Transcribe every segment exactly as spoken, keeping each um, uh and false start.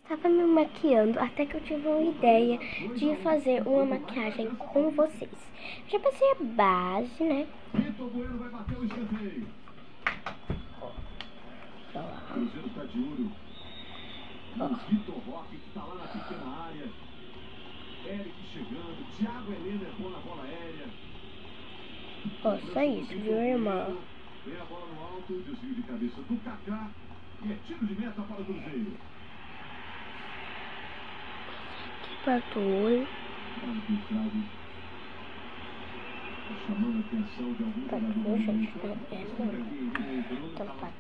Tava me maquiando até que eu tive uma ideia de fazer uma maquiagem com vocês. Já passei a base, né? Vitor Bueno vai bater o escanteio. Cruzeiro tá de olho. O Vitor Roque que tá lá na pequena área. Eric chegando. Thiago Heleno é bom na bola aérea. Ó, só isso, viu, irmã? Vem a bola no alto, desvio de cabeça do Kaká. E é tiro de meta para o Cruzeiro. Parto o olho. Chamando a atenção de alguns Tá bom, gente. É, não. Então, tá.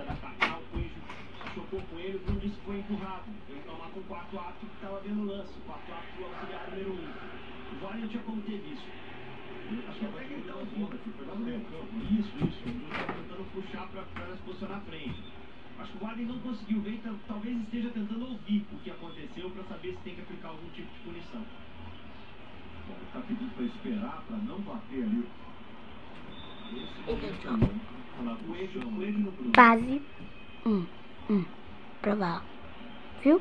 Chocou com ele, o Bruno disse que foi empurrado. Ele tomar com o quarto árbitro que estava vendo o lance. O quarto árbitro do auxiliar número um. O V A R não tinha como ter visto. Acho que até que ele estava vindo aqui, foi lá no meio campo. Isso, isso. O Bruno estava tentando puxar para se posicionar à frente. Acho que o V A R não conseguiu ver, então talvez esteja tentando ouvir o que aconteceu para saber se tem que aplicar algum tipo de punição. Bom, tá pedindo para esperar, para não bater ali. Base. Hum, hum. Provar. Viu?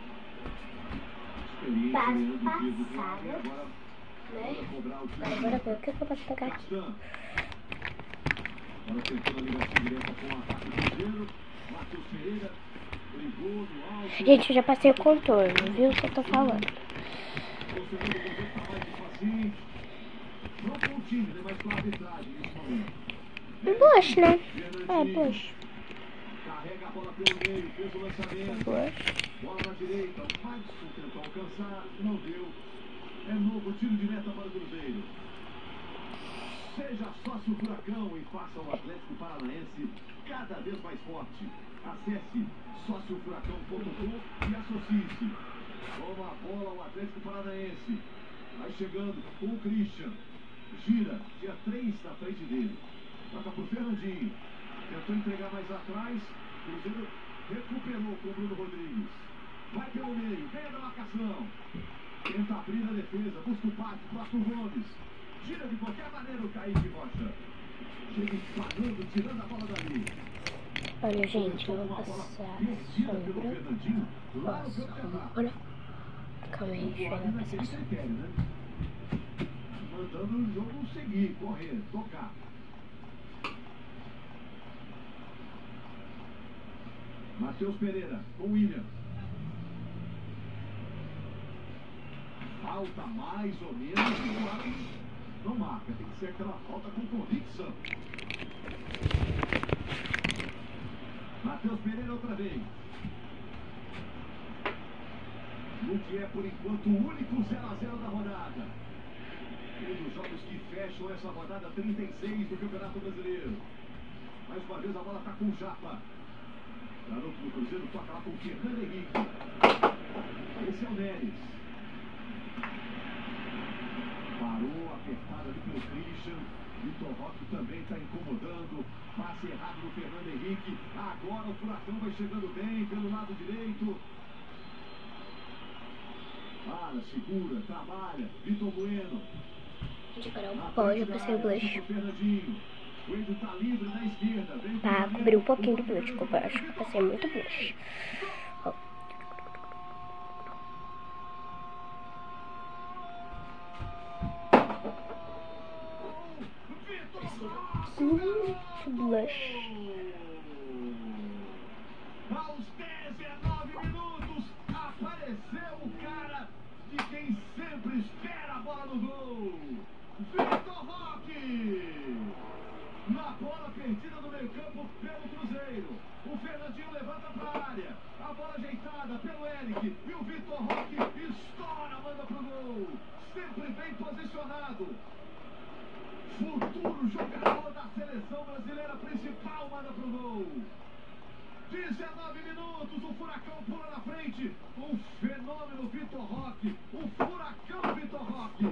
Base passada. Né? Agora ver o que eu posso pegar aqui. Gente, eu já passei o contorno, viu o que eu tô falando? Blush, né? É, blush. Carrega a bola pelo meio, fez o lançamento. Blush. Bola na direita, o Madison tentou alcançar, não deu. É novo tiro de meta para o Cruzeiro. Seja sócio Furacão e faça o Atlético Paranaense cada vez mais forte. Acesse sócio furacão ponto com e associe-se. Toma a bola o Atlético Paranaense. Vai chegando com o Christian. Gira, dia três na frente dele. Toca pro Fernandinho. Tentou entregar mais atrás. Cruzeiro recuperou com o Bruno Rodrigues. Vai pelo meio, ganha da marcação. Tenta abrir a defesa, busca o pátio pro Arthur Gomes. Tira de qualquer maneira o Kaique Rocha. Chega disparando, tirando a bola dali. Olha, gente, eu vou passar sombra. Ó, sombra. Calma aí, deixa eu passar a sombra. Mandando o jogo seguir, correr, tocar. Matheus Pereira com o William. Falta mais ou menos. Não marca, tem que ser aquela falta com convicção. Matheus Pereira outra vez. No que é por enquanto o único zero a zero da rodada. Um dos jogos que fecham essa rodada trinta e seis do Campeonato Brasileiro. Mais uma vez a bola está com o Japa. Garoto do Cruzeiro toca lá com o Fernando Henrique. Esse é o Neres. Parou, apertado ali pelo Christian. Vitor Roque também está incomodando. Passe errado do Fernando Henrique. Agora o Furacão vai chegando bem pelo lado direito. Para, segura, trabalha. Vitor Bueno. Gente, agora eu pode passar o blush. Pra cobrir um pouquinho do blush, que eu acho que eu passei muito blush. Ó. Muito blush. Aos dezenove minutos, apareceu o cara de quem sempre espera a bola no gol. Vitor Roque. Na bola perdida no meio campo pelo Cruzeiro. O Fernandinho levanta para a área. A bola ajeitada pelo Eric. E o Vitor Roque estoura, manda pro gol. Sempre bem posicionado. Futuro jogador da seleção brasileira principal, manda pro gol. dezenove minutos, o Furacão pula na frente. Um fenômeno Vitor Roque. O Furacão Vitor Roque.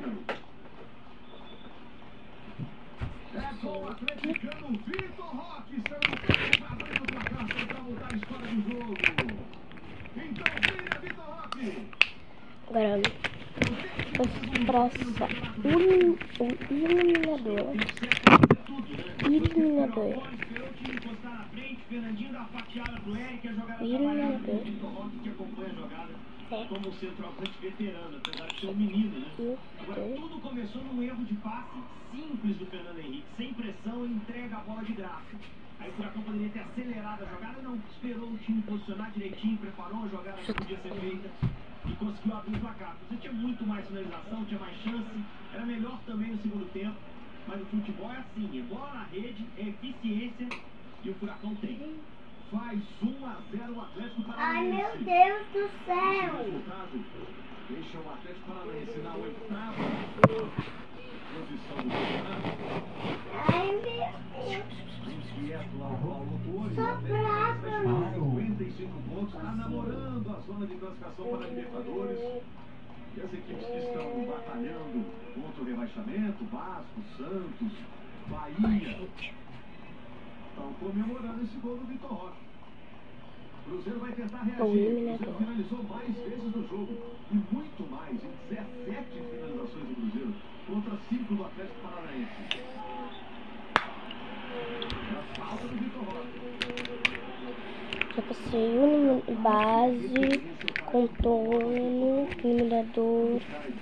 É com o atleticano Vitor Roque. Estamos para abrir o placar para mudar a história do jogo. Então, vira Vitor Roque. Agora, expressa um, um iluminador. Iluminador. Iluminador. como centroavante veterano, apesar de ser um menino, né? Agora, tudo começou num erro de passe simples do Fernando Henrique, sem pressão, e entrega a bola de graça. Aí o Furacão poderia ter acelerado a jogada, não, esperou o time posicionar direitinho, preparou a jogada que podia ser feita e conseguiu abrir o placar. Você tinha muito mais finalização, tinha mais chance, era melhor também no segundo tempo, mas o futebol é assim, é bola na rede, é eficiência, e o Furacão tem. Faz um a zero o Atlético Paranaense. Ai, meu Deus do Esse céu! resultado deixa o Atlético Paranaense na oitava posição do campeonato. Ai, meu Deus! Inquieto lá o Paulo Torres. Só brava, cinquenta e cinco pontos, está namorando a zona de classificação para a Libertadores. E as equipes que estão batalhando contra o rebaixamento, Vasco, Santos, Bahia, estão comemorando esse gol do Vitor Roque. Cruzeiro vai tentar reagir. O Cruzeiro finalizou mais vezes no jogo. E muito mais, em dezessete finalizações do Cruzeiro contra cinco do Atlético Paranaense. A falta do Vitor Roque. Já passei o número base, contorno, iluminador.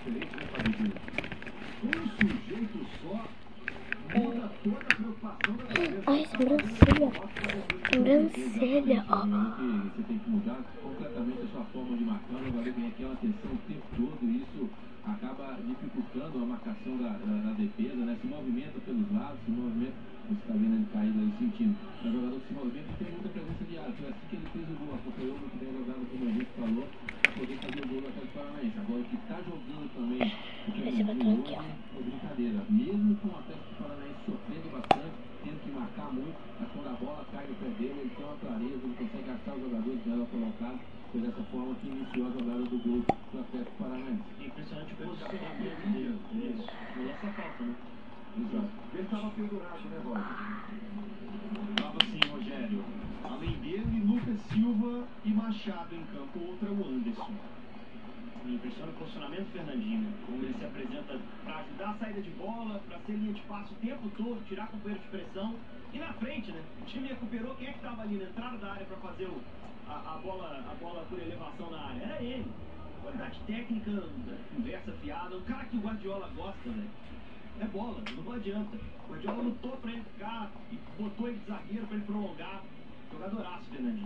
Um sujeito só muda toda a preocupação da defesa. Ai, sobrancelha. Sobrancelha, ó. Você tem que mudar completamente a sua forma de marcar. O jogador tem aquela atenção o tempo todo e isso acaba dificultando a marcação da, da, da defesa, né? Se movimenta pelos lados, se movimenta, você está vendo ele caído ali sentindo. É um jogador que se movimenta e tem muita presença de área. Foi assim que ele fez o gol, acompanhou muito bem a jogada, como o Henrique falou, para poder fazer o gol do Atlético Paranaense. Agora o que está jogando também, o que Esse botão aqui, ó. é brincadeira. Mesmo com o Atlético Paranaense sofrendo bastante, tendo que marcar muito, mas quando a bola cai no pé dele, ele tem uma clareza, ele consegue gastar os jogadores melhor colocados. Foi dessa forma que iniciou a jogada do gol do Atlético Paranaense. Impressionante o posicionamento dele. Isso. E essa falta, né? Exato. Ele estava pendurado, né, Roger? Estava assim, Rogério. Além dele, Lucas Silva e Machado em campo. Outra é o Anderson. Me impressiona o posicionamento do Fernandinho. Como ele se apresenta para ajudar a saída de bola, para ser linha de passe o tempo todo, tirar companheiro de pressão. E na frente, né? O time recuperou. Quem é que estava ali na entrada da área para fazer o, a, a, bola, a bola por elevação na área? Era ele. Qualidade técnica, conversa fiada. O cara que o Guardiola gosta, né? É bola, não adianta. O Guardiola lutou pra ele ficar e botou ele de zagueiro pra ele prolongar. Jogadoraço, Fernandinho.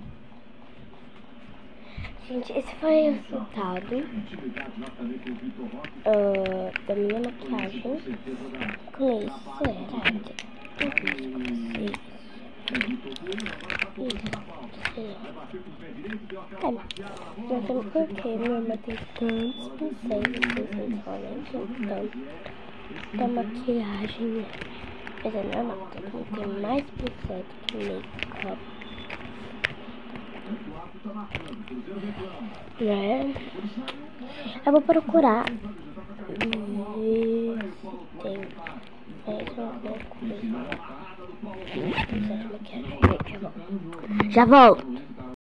Gente, esse foi o resultado uh, da minha maquiagem. Com isso, era eu não sei porque minha irmã tem tantos pincéis, vocês não falam tanto da maquiagem, né? Mas é normal, todo mundo tem mais pincéis do que make-up. Né? Eu vou procurar ver se tem mais alguma coisa. Já volto. Já volto.